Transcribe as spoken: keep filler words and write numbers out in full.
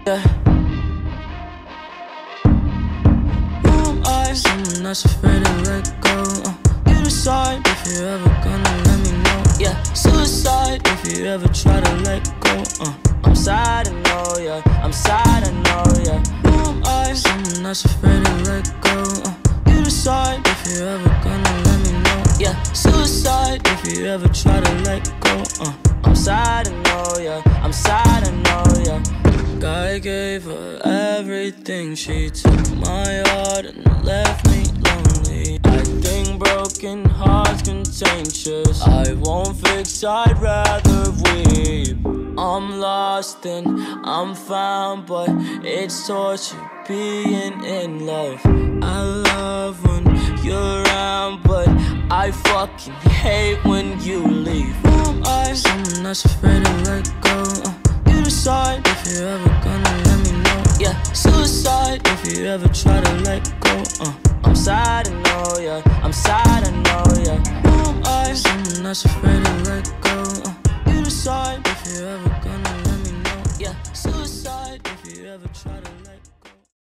Yeah. Who am I? Someone that's afraid to let go. uh, You decide if you're ever gonna let me know. Yeah, suicide if you ever try to let go. uh, I'm sad, I know, yeah, I'm sad, I know, yeah. Who am I? Someone that's afraid to let go. uh, You decide if you're ever gonna let me know. Yeah, suicide if you ever try to let go. uh, I'm sad, I know, yeah, I'm sad, I know, yeah. I gave her everything, she took my heart and left me lonely. I think broken hearts contagious, I won't fix, I'd rather weep. I'm lost and I'm found, but it's torture being in love. I love when you're around, but I fucking hate when you leave. Who am I? Someone that's afraid to let go. uh, You decide if you're ever gonna let me know. Yeah, suicide if you ever try to let go. uh, I'm sad, I know, yeah, I'm sad, I know, yeah. Who am I? Someone that's afraid to let go. uh, You decide if you're ever gonna let me know. Yeah, suicide if you ever try to